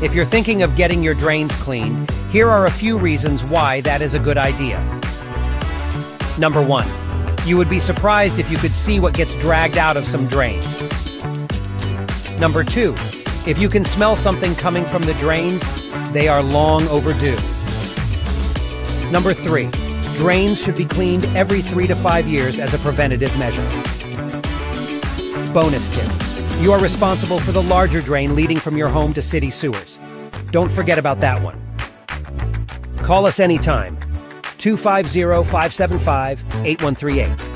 If you're thinking of getting your drains cleaned, here are a few reasons why that is a good idea. Number 1. You would be surprised if you could see what gets dragged out of some drains. Number 2. If you can smell something coming from the drains, they are long overdue. Number 3. Drains should be cleaned every 3 to 5 years as a preventative measure. Bonus tip. You are responsible for the larger drain leading from your home to city sewers. Don't forget about that one. Call us anytime. 250-575-8138.